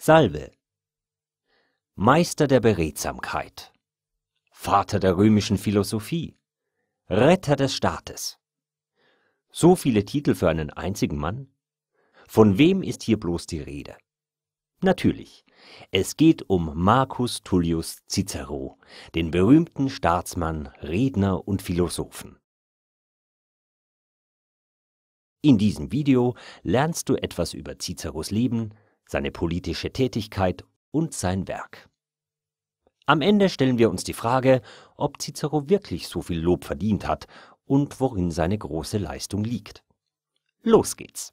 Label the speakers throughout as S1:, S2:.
S1: Salve. Meister der Beredsamkeit, Vater der römischen Philosophie, Retter des Staates. So viele Titel für einen einzigen Mann? Von wem ist hier bloß die Rede? Natürlich, es geht um Marcus Tullius Cicero, den berühmten Staatsmann, Redner und Philosophen. In diesem Video lernst du etwas über Ciceros Leben, seine politische Tätigkeit und sein Werk. Am Ende stellen wir uns die Frage, ob Cicero wirklich so viel Lob verdient hat und worin seine große Leistung liegt. Los geht's!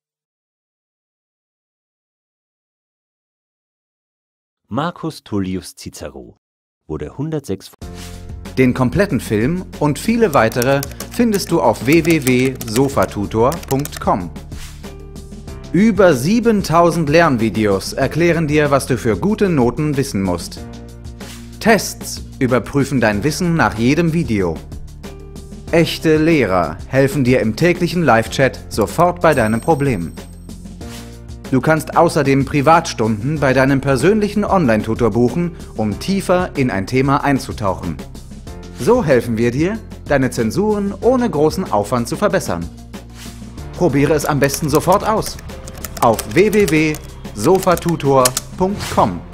S1: Marcus Tullius Cicero wurde 106.
S2: Den kompletten Film und viele weitere findest du auf www.sofatutor.com. Über 7000 Lernvideos erklären dir, was du für gute Noten wissen musst. Tests überprüfen dein Wissen nach jedem Video. Echte Lehrer helfen dir im täglichen Live-Chat sofort bei deinem Problem. Du kannst außerdem Privatstunden bei deinem persönlichen Online-Tutor buchen, um tiefer in ein Thema einzutauchen. So helfen wir dir, deine Zensuren ohne großen Aufwand zu verbessern. Probiere es am besten sofort aus. Auf www.sofatutor.com